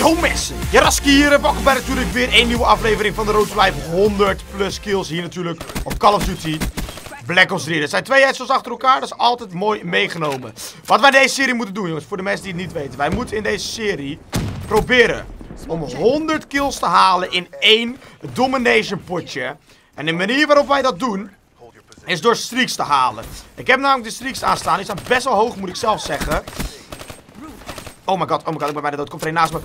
Yo mensen, Jaraski hier, welkom bij natuurlijk weer een nieuwe aflevering van de Road to Life 100 plus kills hier natuurlijk op Call of Duty Black Ops 3. Er zijn 2 headshots achter elkaar, dat is altijd mooi meegenomen. Wat wij in deze serie moeten doen jongens, voor de mensen die het niet weten. Wij moeten in deze serie proberen om 100 kills te halen in 1 domination potje. En de manier waarop wij dat doen is door streaks te halen. Ik heb namelijk de streaks aanstaan, die staan best wel hoog moet ik zelf zeggen. Oh my god, ik ben bijna dood. Komt er een naast me.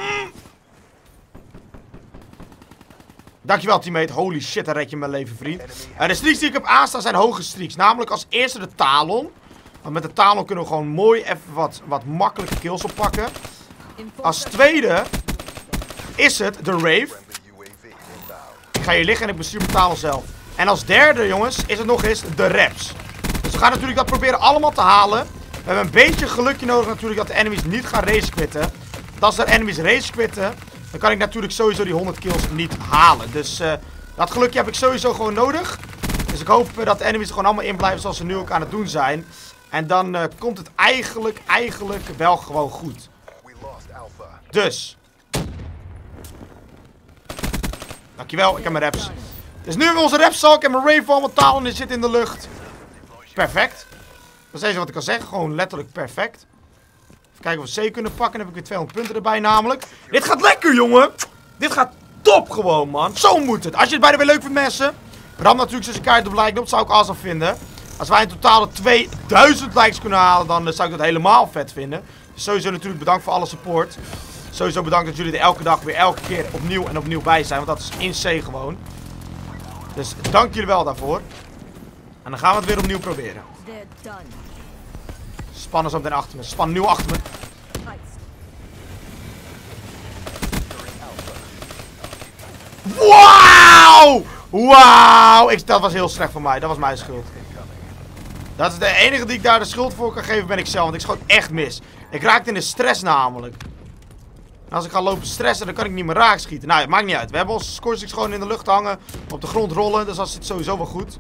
Dankjewel teammate, holy shit, dan red je mijn leven vriend. De streaks die ik heb aanstaan zijn hoge streaks. Namelijk als eerste de Talon. Want met de Talon kunnen we gewoon mooi even wat makkelijke kills oppakken. Als tweede is het de Rave. Ik ga hier liggen en ik bestuur mijn Talon zelf. En als derde jongens is het nog eens de Reps. Dus we gaan natuurlijk dat proberen allemaal te halen. We hebben een beetje gelukje nodig natuurlijk dat de enemies niet gaan race quitten. Want als de enemies race quitten, dan kan ik natuurlijk sowieso die 100 kills niet halen. Dus dat gelukje heb ik sowieso gewoon nodig. Dus ik hoop dat de enemies er gewoon allemaal in blijven zoals ze nu ook aan het doen zijn. En dan komt het eigenlijk wel gewoon goed. Dus. Dankjewel, ik heb mijn reps. Dus nu hebben we onze reps al. Ik heb mijn Rave al, mijn Talon zit in de lucht. Perfect. Dat is eens wat ik kan zeggen. Gewoon letterlijk perfect. Even kijken of we C kunnen pakken. Dan heb ik weer 200 punten erbij namelijk. Dit gaat lekker jongen. Dit gaat top gewoon man. Zo moet het. Als je het bijna weer leuk vindt mensen. Ram natuurlijk zijn kaart op like. Dat zou ik awesome vinden. Als wij in totaal 2000 likes kunnen halen. Dan zou ik dat helemaal vet vinden. Dus sowieso natuurlijk bedankt voor alle support. Sowieso bedankt dat jullie er elke dag weer elke keer opnieuw en opnieuw bij zijn. Want dat is insane gewoon. Dus dank jullie wel daarvoor. En dan gaan we het weer opnieuw proberen. Spannen zo meteen achter me. Spannen nu achter me. Wauw! Wauw! Dat was heel slecht van mij. Dat was mijn schuld. Dat is de enige die ik daar de schuld voor kan geven ben ik zelf. Want ik schoot echt mis. Ik raakte in de stress namelijk. En als ik ga lopen stressen dan kan ik niet meer raak schieten. Nou, het maakt niet uit. We hebben onze scoresticks gewoon in de lucht hangen. Op de grond rollen. Dus dat zit sowieso wel goed.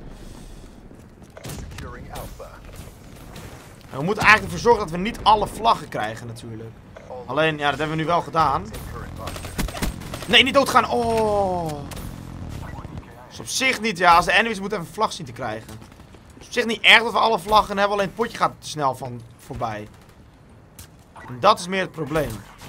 En we moeten eigenlijk ervoor zorgen dat we niet alle vlaggen krijgen natuurlijk. Alleen, ja, dat hebben we nu wel gedaan. Nee, niet doodgaan. Oh. Dat is op zich niet, ja, als de enemies moeten even een vlag zien te krijgen. Het is op zich niet erg dat we alle vlaggen hebben, alleen het potje gaat te snel voorbij. En dat is meer het probleem.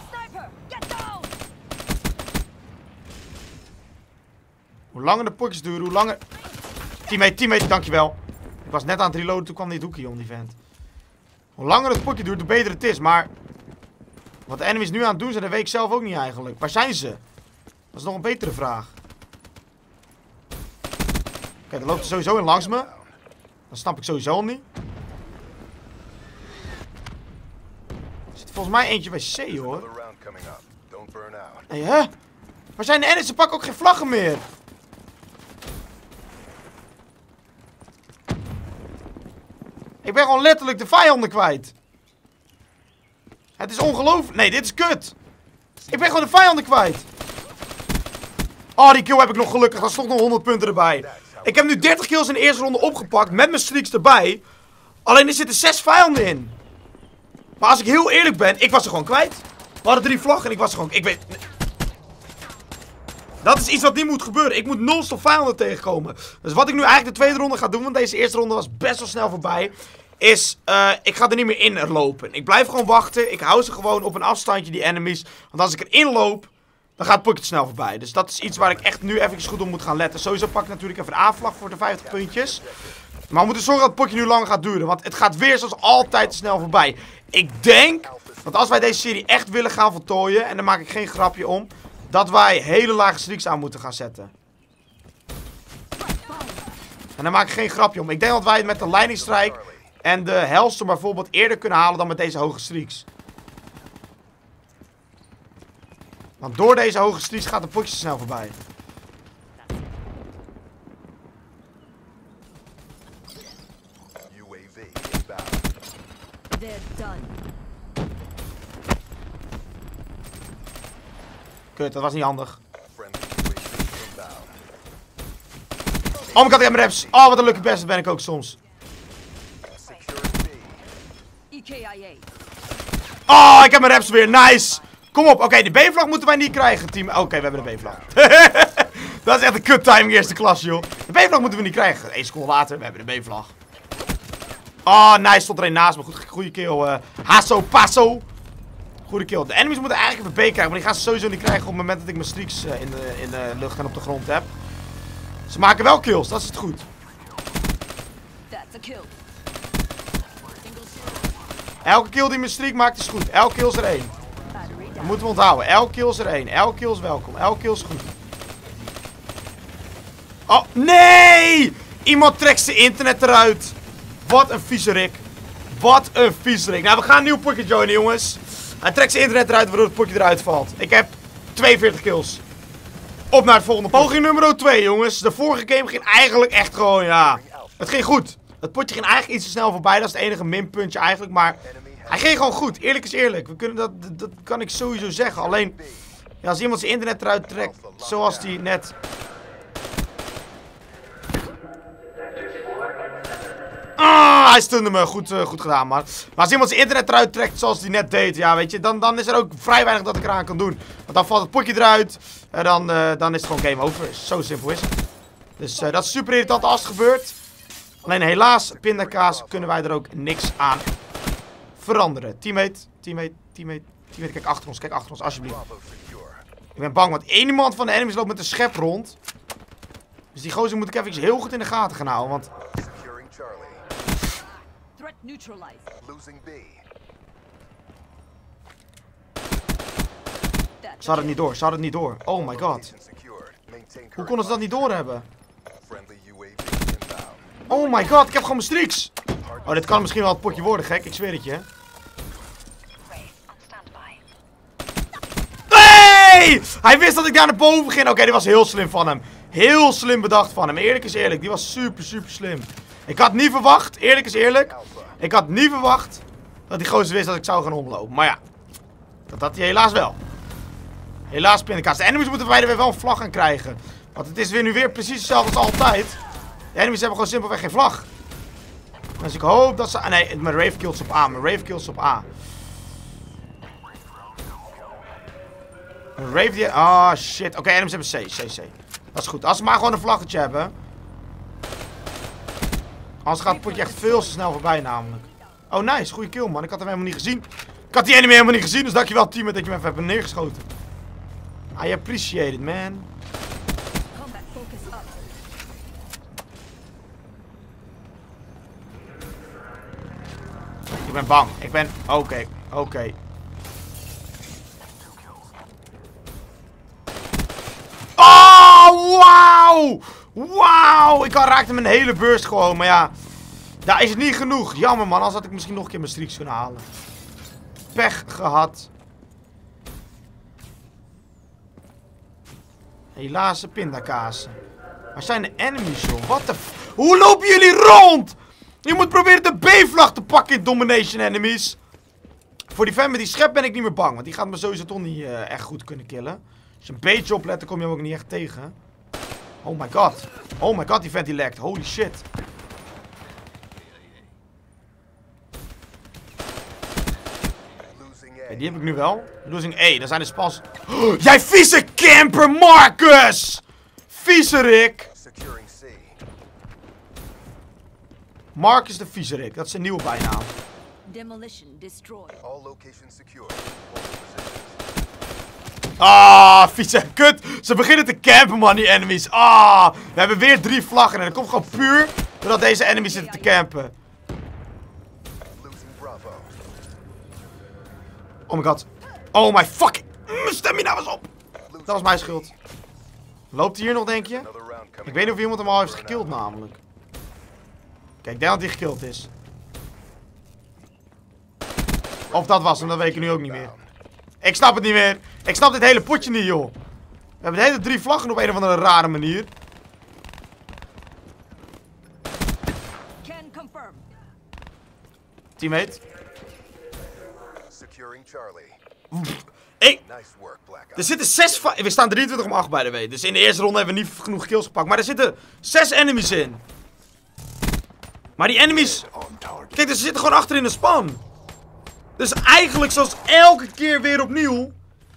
Hoe langer de potjes duren, hoe langer... Teammate, dankjewel. Ik was net aan het reloaden, toen kwam dit hoekje om die vent. Hoe langer het potje duurt, hoe beter het is. Maar wat de enemies nu aan het doen zijn, dat weet ik zelf ook niet eigenlijk. Waar zijn ze? Dat is nog een betere vraag. Oké, dan loopt er sowieso in langs me. Dat snap ik sowieso niet. Er zit volgens mij eentje bij C hoor. Hé, hè? Waar zijn de enemies? Ze pakken ook geen vlaggen meer. Ik ben gewoon letterlijk de vijanden kwijt. Het is ongelooflijk. Nee, dit is kut. Ik ben gewoon de vijanden kwijt. Oh, die kill heb ik nog gelukkig. Daar stond nog 100 punten erbij. Ik heb nu 30 kills in de eerste ronde opgepakt. Met mijn streaks erbij. Alleen er zitten 6 vijanden in. Maar als ik heel eerlijk ben, ik was er gewoon kwijt. We hadden 3 vlaggen en ik was er gewoon... Ik weet... Dat is iets wat niet moet gebeuren. Ik moet non-stop vijanden tegenkomen. Dus wat ik nu eigenlijk de tweede ronde ga doen, want deze eerste ronde was best wel snel voorbij, is, ik ga er niet meer in lopen. Ik blijf gewoon wachten. Ik hou ze gewoon op een afstandje, die enemies. Want als ik erin loop, dan gaat het potje snel voorbij. Dus dat is iets waar ik echt nu even goed op moet gaan letten. Sowieso pak ik natuurlijk even een aanvlag voor de 50 puntjes. Maar we moeten zorgen dat het potje nu langer gaat duren. Want het gaat weer zoals altijd te snel voorbij. Ik denk dat als wij deze serie echt willen gaan voltooien, en daar maak ik geen grapje om, dat wij hele lage streaks aan moeten gaan zetten. En daar maak ik geen grapje om. Ik denk dat wij het met de Lightning Strike en de Hellstorm bijvoorbeeld eerder kunnen halen dan met deze hoge streaks. Want door deze hoge streaks gaat het potje snel voorbij. Kut, dat was niet handig. Oh my god, ik heb mijn reps. Oh, wat een lucky bastard ben ik ook soms. Oh, ik heb mijn reps weer. Nice. Kom op. Oké, de B-vlag moeten wij niet krijgen, team. Oké, we hebben de B-vlag. Dat is echt een kut timing eerste klas, joh. De B-vlag moeten we niet krijgen. 1 seconde later, we hebben de B-vlag. Oh, nice. Stond er een naast me. Goede kill. Hasso Passo. Goede kill. De enemies moeten eigenlijk even B krijgen. Maar die gaan ze sowieso niet krijgen op het moment dat ik mijn streaks in de lucht en op de grond heb. Ze maken wel kills. Dat is het goed. Elke kill die mijn streak maakt is goed. Elke kill is er 1. Dat moeten we onthouden. Elke kill is er 1. Elke kill is welkom. Elke kill is goed. Oh, nee! Iemand trekt zijn internet eruit. Wat een viezerik. Wat een viezerik. Nou, we gaan een nieuw potje joinen, jongens. Hij trekt zijn internet eruit, waardoor het potje eruit valt. Ik heb 42 kills. Op naar het volgende potje. Poging nummer 2, jongens. De vorige game ging eigenlijk echt gewoon, ja. Het ging goed. Het potje ging eigenlijk iets te snel voorbij. Dat is het enige minpuntje eigenlijk. Maar hij ging gewoon goed. Eerlijk is eerlijk. We kunnen dat kan ik sowieso zeggen. Alleen, ja, als iemand zijn internet eruit trekt, zoals die net... Ah, hij stunde me. Goed gedaan, man. Maar als iemand zijn internet eruit trekt zoals hij net deed, ja, weet je, dan is er ook vrij weinig dat ik eraan kan doen. Want dan valt het potje eruit. En dan is het gewoon game over. Zo simpel is het. Dus dat is super irritant als het gebeurt. Alleen helaas, pindakaas, kunnen wij er ook niks aan veranderen. Teammate. Kijk achter ons, alsjeblieft. Ik ben bang, want één iemand van de enemies loopt met een schep rond. Dus die gozer moet ik even heel goed in de gaten gaan houden, want... Ze hadden het niet door. Oh my god. Hoe konden ze dat niet doorhebben? Oh my god, ik heb gewoon mijn streaks. Oh, dit kan misschien wel het potje worden, gek. Ik zweer het je. Hey! Hij wist dat ik daar naar boven ging. Oké, dit was heel slim van hem. Heel slim bedacht van hem. Eerlijk is eerlijk. Die was super slim. Ik had niet verwacht, eerlijk is eerlijk. Ik had niet verwacht dat die gozer wist dat ik zou gaan omlopen. Maar ja, dat had hij helaas wel. Helaas, pindakaas. De enemies moeten wij er weer wel een vlag gaan krijgen. Want het is nu weer precies hetzelfde als altijd. De enemies hebben gewoon simpelweg geen vlag. Dus ik hoop dat ze... Ah, nee, mijn Rave kills op A. Mijn Rave kills op A. Mijn Rave die... Ah, shit. Oké, enemies hebben C. Dat is goed. Als ze maar gewoon een vlaggetje hebben. Anders gaat het potje echt veel te snel voorbij namelijk. Oh, nice. Goeie kill, man. Ik had hem helemaal niet gezien. Ik had die enemy helemaal niet gezien. Dus dankjewel, teammate, dat je me even hebt neergeschoten. I appreciate it, man. Ik ben bang. Oké. Oh, wauw. Ik raakte mijn hele burst gewoon. Maar ja, daar is het niet genoeg. Jammer, man. Anders had ik misschien nog een keer mijn streaks kunnen halen. Pech gehad. Helaas de pindakaas. Waar zijn de enemies, joh? Wat de Hoe lopen jullie rond? Je moet proberen de B-vlag te pakken in Domination Enemies. Voor die fan met die schep ben ik niet meer bang. Want die gaat me sowieso toch niet echt goed kunnen killen. Als je een beetje oplet, dan kom je hem ook niet echt tegen. Oh my god. Oh my god, die vent die lekt. Holy shit. Okay, die heb ik nu wel. Losing A. Dan zijn de spans... Oh, jij vieze camper, Marcus! Viezerik. Marcus de Viezerik. Dat is zijn nieuwe bijnaam. Ah, vieze kut. Ze beginnen te campen, man, die enemies. Ah, we hebben weer 3 vlaggen. En dat komt gewoon puur doordat deze enemies zitten te campen. Oh my god. Oh my fucking... Stamina was op. Dat was mijn schuld. Loopt hij hier nog, denk je? Ik weet niet of iemand hem al heeft gekild, namelijk. Kijk, ik denk dat hij gekild is. Of dat was hem, dat weet ik nu ook niet meer. Ik snap het niet meer. Ik snap dit hele potje niet, joh. We hebben de hele 3 vlaggen op een of andere rare manier. Teammate. Hey. Er zitten 6... We staan 23 om 8 bij de way. Dus in de eerste ronde hebben we niet genoeg kills gepakt. Maar er zitten 6 enemies in. Maar die enemies... Kijk, dus ze zitten gewoon achter in de span. Dus eigenlijk zoals elke keer weer opnieuw...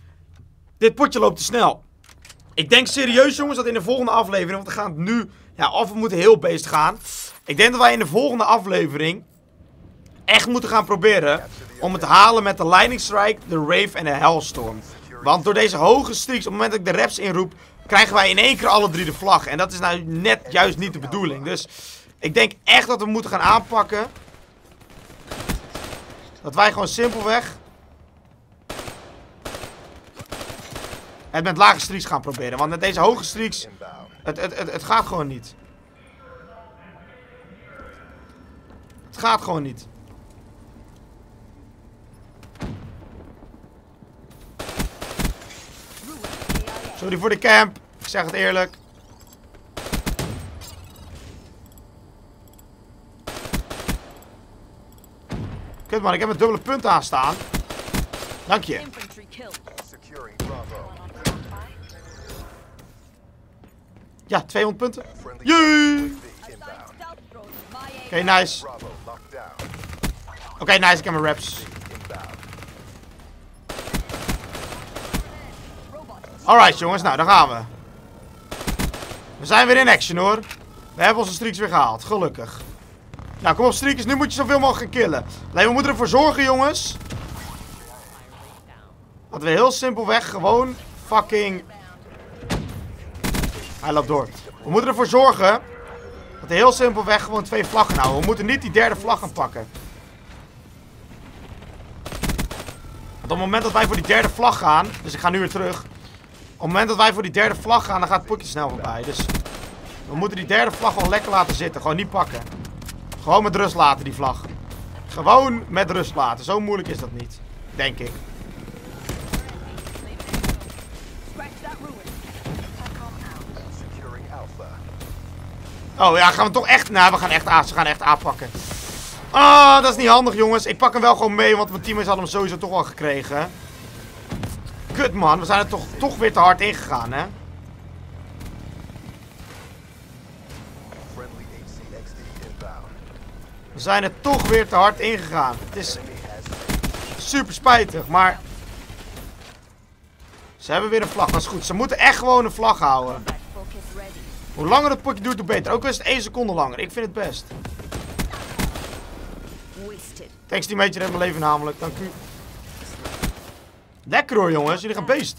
Dit potje loopt te snel. Ik denk serieus jongens dat in de volgende aflevering, want we gaan het nu, ja, of we moeten heel beest gaan. Ik denk dat wij in de volgende aflevering echt moeten gaan proberen om het te halen met de Lightning Strike, de Rave en de Hellstorm. Want door deze hoge streaks, op het moment dat ik de reps inroep, krijgen wij in één keer alle 3 de vlag. En dat is nou net juist niet de bedoeling. Dus ik denk echt dat we moeten gaan aanpakken. Dat wij gewoon simpelweg het met lage streaks gaan proberen. Want met deze hoge streaks, het gaat gewoon niet. Het gaat gewoon niet. Sorry voor de camp. Ik zeg het eerlijk. Kut man, ik heb een dubbele punt aanstaan. Dank je. Ja, 200 punten. Jee! Oké, nice. Oké, nice, ik heb mijn reps. Alright jongens, nou daar gaan we. We zijn weer in action hoor. We hebben onze streaks weer gehaald, gelukkig. Nou kom op streakers, nu moet je zoveel mogelijk gaan killen. Alleen we moeten ervoor zorgen jongens. Dat we heel simpelweg gewoon fucking... Hij loopt door. We moeten ervoor zorgen dat we heel simpelweg gewoon 2 vlaggen houden. We moeten niet die derde vlag gaan pakken. Want op het moment dat wij voor die derde vlag gaan, dus ik ga nu weer terug. Op het moment dat wij voor die derde vlag gaan, dan gaat het potje snel voorbij. Dus we moeten die derde vlag gewoon lekker laten zitten. Gewoon niet pakken. Gewoon met rust laten, die vlag. Gewoon met rust laten. Zo moeilijk is dat niet. Denk ik. Oh ja, gaan we toch echt... Nou, we gaan echt A. Ze gaan echt A pakken. Ah, dat is niet handig jongens. Ik pak hem wel gewoon mee, want mijn teammates hadden hem sowieso toch al gekregen. Kut man, we zijn er toch weer te hard ingegaan, hè. We zijn er toch weer te hard ingegaan. Het is super spijtig, maar... Ze hebben weer een vlag, dat is goed. Ze moeten echt gewoon een vlag houden. Hoe langer het potje duurt, hoe beter. Ook al is het 1 seconde langer. Ik vind het best. Thanks teammate, in mijn leven namelijk. Dank u. Lekker hoor jongens, jullie gaan beest.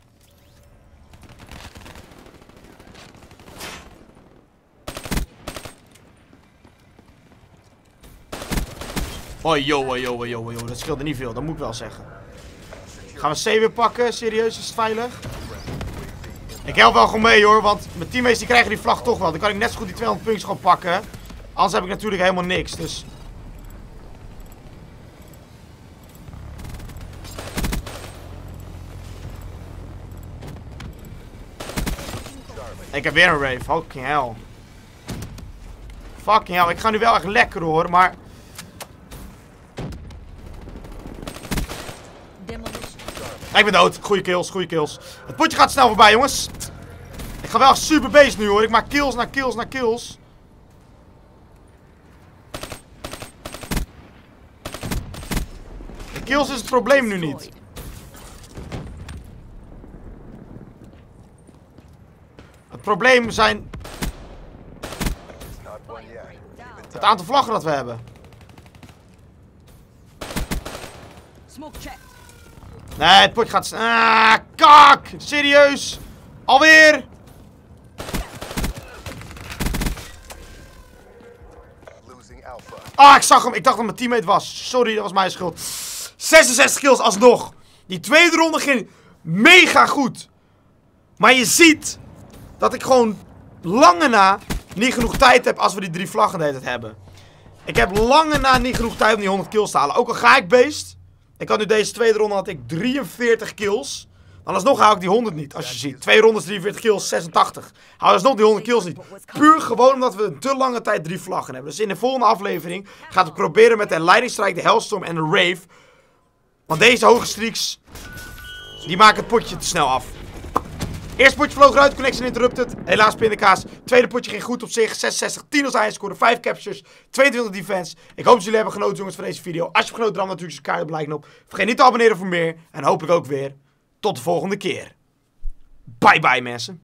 Oh yo, dat scheelde niet veel, dat moet ik wel zeggen. Gaan we C weer pakken, serieus, is het veilig? Ik help wel gewoon mee hoor, want mijn teammates die krijgen die vlag toch wel. Dan kan ik net zo goed die 200 puntjes gewoon pakken. Anders heb ik natuurlijk helemaal niks, dus... Ik heb weer een rave, fucking hell. Fucking hell, ik ga nu wel echt lekker hoor, maar... Ik ben dood, goeie kills, goeie kills. Het potje gaat snel voorbij jongens. Ik ga wel echt super beest nu hoor, ik maak kills na kills na kills. De kills is het probleem nu niet. Het probleem zijn... het aantal vlaggen dat we hebben. Nee, het potje gaat... Ah, kak! Serieus? Alweer? Ah, ik zag hem. Ik dacht dat mijn teammate was. Sorry, dat was mijn schuld. 66 kills alsnog. Die tweede ronde ging mega goed. Maar je ziet dat ik gewoon lange na niet genoeg tijd heb als we die 3 vlaggen de hele tijd hebben. Ik heb lange na niet genoeg tijd om die 100 kills te halen. Ook al ga ik beest. Ik had nu deze tweede ronde had ik 43 kills. Dan alsnog haal ik die 100 niet. Als je ziet. 2 rondes, 43 kills, 86. Hou alsnog die 100 kills niet. Puur gewoon omdat we een te lange tijd 3 vlaggen hebben. Dus in de volgende aflevering gaat het proberen met de Lightning Strike, de Hellstorm en de Rave. Want deze hoge streaks, die maken het potje te snel af. Eerste potje vloog eruit, connection interrupted. Helaas pindakaas. Tweede potje ging goed op zich. 66, 10 als eindscore, 5 captures, 22 defense. Ik hoop dat jullie hebben genoten jongens van deze video. Als je hebt genoten, dan natuurlijk je kaart op like knop. Vergeet niet te abonneren voor meer. En hopelijk ook weer tot de volgende keer. Bye bye mensen.